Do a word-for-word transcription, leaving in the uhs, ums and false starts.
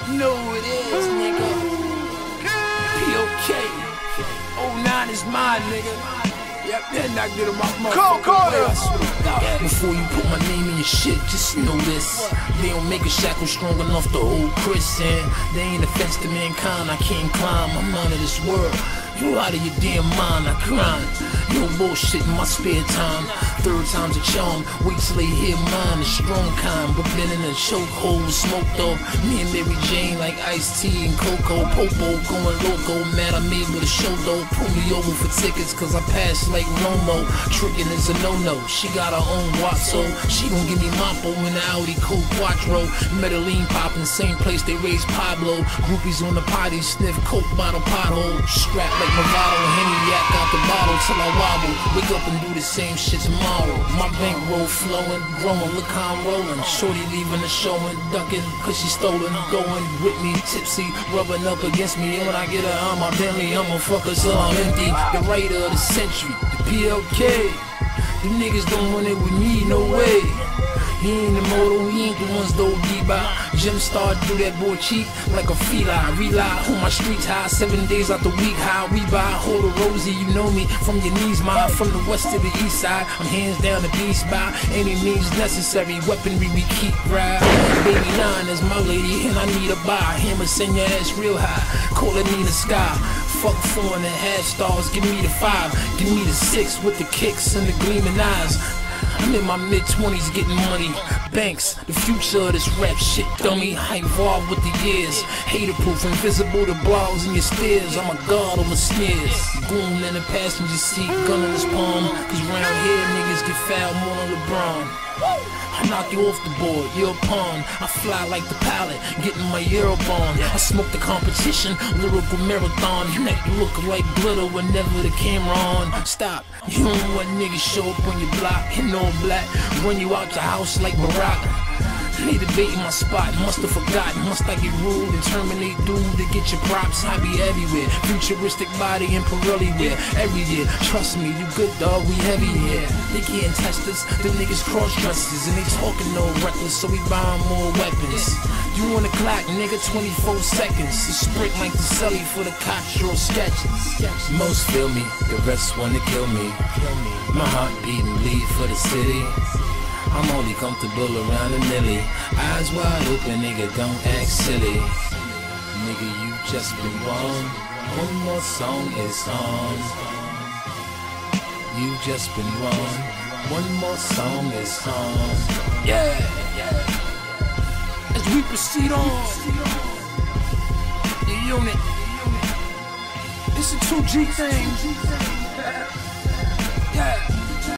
You know who it is, nigga. P O K. oh nine is mine, nigga. Yep, then I get him off my Carter. Before you put my name in your shit, just know this. They don't make a shackle strong enough to hold Chris in. They ain't a fence to mankind, I can't climb. I'm out of this world. You out of your damn mind, I grind. No bullshit in my spare time. Third time's a charm. Wait till they hear mine, the strong kind. But been in a chokehold, smoked up. Me and Mary Jane like iced tea and cocoa. Popo going loco, mad I made with a show though. Pull me over for tickets cause I pass like Romo. Tricking is a no-no. She got her own Watso. She gon' give me Mapo in the Audi Coupe Quattro. Medellin poppin', same place they raised Pablo. Groupies on the potty, sniff coke bottle pothole. Strap like Movado, Henny yak out the bottle till I wobble. Wake up and do the same shit tomorrow. My bankroll flowing, growing, look how I'm rolling. Shorty leaving the show and ducking, cause she stolen. Going with me, tipsy, rubbing up against me. And when I get her on my Bentley, I'ma fuck her till I'm empty. The writer of the century, the P L K. You niggas don't want it with me, no way. He ain't the moto, he ain't the ones though D-Bot. Jim started through that boy cheek like a feline. Rely on my streets high, seven days out the week high. We buy, hold a Rosie, you know me from your knees, mine. From the west to the east side, I'm hands down the beast by any means necessary. Weaponry we keep right. Baby nine is my lady and I need a buy. Hammer send your ass real high, call it Nina Sky. Fuck four and a half stars, give me the five. Give me the six with the kicks and the gleaming eyes. I'm in my mid-twenties getting money. Banks, the future of this rap shit, dummy. I evolved with the years. Hater-proof, invisible to blogs in your stairs. I'm a god on the sneers. Goon in the passenger seat, gun in his palm. Cause round here niggas get foul more than LeBron. I knock you off the board, you're a pawn. I fly like the pilot, getting my Eurobond. I smoke the competition, lyrical marathon. Neck look like glitter whenever the camera on. Stop, you don't want niggas show up on your block in all black, run you out your house like Barack. They debating my spot, must have forgotten. Must I get ruled and terminate dude to get your props? I be everywhere, futuristic body and Pirelli wear every year. Trust me, you good dog, we heavy here. They can't test us, them niggas cross dressers and they talking no reckless, so we buying more weapons. You on the clock, nigga, twenty-four seconds. A sprint like the celly for the cops draw sketches. Most feel me, the rest wanna kill me. My heart beating, bleed for the city. I'm only comfortable around a milli. Eyes wide open, nigga, don't act silly. Nigga, you just been wrong. One more song is on. You just been wrong. One more song is on. Yeah, yeah. As we proceed on, the unit. It's a two G thing.